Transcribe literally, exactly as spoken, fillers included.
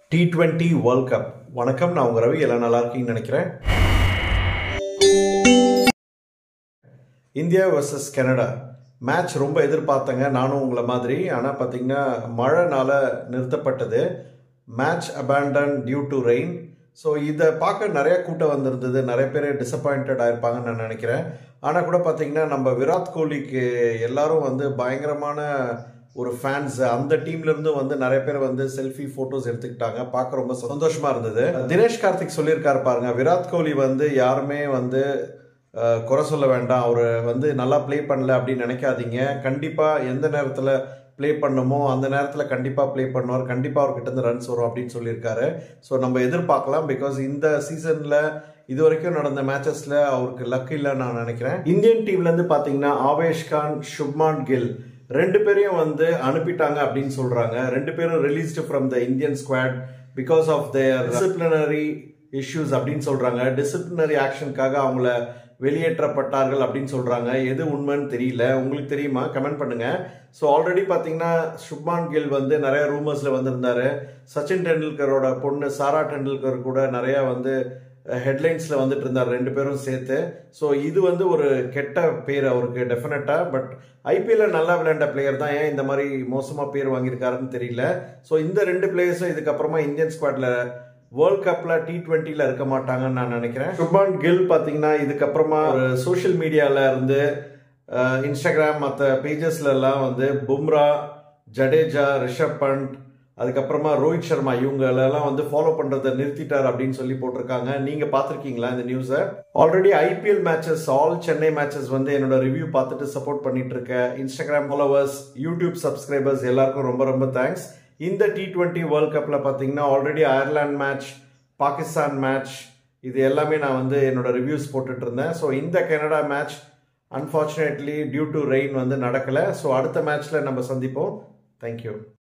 T twenty world cup. வணக்கம், நான் உங்க ரவி. எல்லாம் நல்லா இருக்கீங்கன்னு நினைக்கிறேன். இந்தியா வர்சஸ் கனடா மேட்ச் ரொம்ப எதிர்பார்த்தங்க, நானும் உங்களை மாதிரி. ஆனால் பார்த்தீங்கன்னா மழைனால நிறுத்தப்பட்டது. Match abandon due to rain. So இதை பார்க்க நிறைய கூட்டம் வந்திருந்தது. நிறைய பேர் டிசப்பாயிண்டட் ஆயிருப்பாங்கன்னு நான் நினைக்கிறேன். ஆனால் கூட பார்த்தீங்கன்னா நம்ம விராட் கோலிக்கு எல்லாரும் வந்து பயங்கரமான ஒரு ஃபேன்ஸ், அந்த டீம்ல இருந்து வந்து நிறைய பேர் வந்து செல்ஃபி போட்டோஸ் எடுத்துக்கிட்டாங்க. பார்க்க ரொம்ப சந்தோஷமா இருந்தது. தினேஷ் கார்த்திக் சொல்லியிருக்காரு பாருங்க, விராட் கோலி வந்து யாருமே வந்து குறை சொல்ல வேண்டாம், அவர் வந்து நல்லா பிளே பண்ணல அப்படின்னு நினைக்காதீங்க. கண்டிப்பாக எந்த நேரத்தில் பிளே பண்ணுமோ அந்த நேரத்தில் கண்டிப்பாக பிளே பண்ணுவார், கண்டிப்பாக அவர்கிட்ட இருந்து ரன்ஸ் வரும் அப்படின்னு சொல்லியிருக்காரு. ஸோ நம்ம எதிர்பார்க்கலாம். பிகாஸ் இந்த சீசனில் இது வரைக்கும் நடந்த மேட்சஸில் அவருக்கு லக் இல்லைன்னு நான் நினைக்கிறேன். இந்தியன் டீம்லேருந்து பார்த்தீங்கன்னா ஆவேஷ் கான், சுப்மான் கில் ரெண்டு பேரையும் வந்து அனுப்பிட்டாங்க அப்படின்னு சொல்கிறாங்க. ரெண்டு பேரும் released from the Indian squad because of their disciplinary issues அப்படின்னு சொல்கிறாங்க. டிசிப்ளினரி ஆக்ஷனுக்காக அவங்கள வெளியேற்றப்பட்டார்கள் அப்படின்னு சொல்றாங்க. எது உண்மைன்னு தெரியல, உங்களுக்கு தெரியுமா? கமெண்ட் பண்ணுங்க. ஸோ ஆல்ரெடி பார்த்தீங்கன்னா சுப்மான் கில் வந்து நிறைய ரூமர்ஸ்ல வந்திருந்தாரு. சச்சின் டெண்டுல்கரோட பொண்ணு சாரா டெண்டுல்கர் கூட நிறைய வந்து ஹெட்லைன்ஸ்ல வந்துட்டு இருந்தார், ரெண்டு பேரும் சேர்த்து. ஸோ இது வந்து ஒரு கெட்ட பேர் அவருக்கு டெஃபினட்டா. பட் ஐபிஎல்ல நல்லா விளையாண்ட பிளேயர் தான், ஏன் இந்த மாதிரி மோசமா பேர் வாங்கியிருக்காருன்னு தெரியல. ஸோ இந்த ரெண்டு பிளேயர்ஸும் இதுக்கப்புறமா இந்தியன் ஸ்குவாட்ல வேர்ல்ட் கப்ல டி டுவெண்ட்டில இருக்க மாட்டாங்கன்னு நான் நினைக்கிறேன். சுப்மான் கில் பாத்தீங்கன்னா இதுக்கப்புறமா ஒரு சோஷியல் மீடியால இருந்து இன்ஸ்டாகிராம் மற்ற பேஜஸ்ல எல்லாம் வந்து பும்ரா, ஜடேஜா, ரிஷப் பண்ட், அதுக்கப்புறமா ரோஹித் சர்மா இவங்க எல்லாம் வந்து ஃபாலோ பண்றதை நிறுத்திட்டார் அப்படின்னு சொல்லி போட்டிருக்காங்க. நீங்க பாத்திருக்கீங்களா இந்த நியூஸை? Already IPL matches, all Chennai matches வந்து என்னோட ரிவ்யூ பார்த்துட்டு சப்போர்ட் பண்ணிட்டு இருக்க இன்ஸ்டாகிராம் ஃபாலோவர்ஸ், யூடியூப் சப்ஸ்கிரைபர்ஸ் எல்லாருக்கும் ரொம்ப ரொம்ப தேங்க்ஸ். இந்த டி டுவெண்ட்டி வேர்ல்ட் கப்ல பார்த்தீங்கன்னா already Ireland match, Pakistan match, இது எல்லாமே நான் வந்து என்னோட ரிவ்யூஸ் போட்டுட்டு இருந்தேன். ஸோ இந்த Canada match unfortunately due to rain வந்து நடக்கலை. ஸோ அடுத்த மேட்ச்ல நம்ம சந்திப்போம். தேங்க்யூ.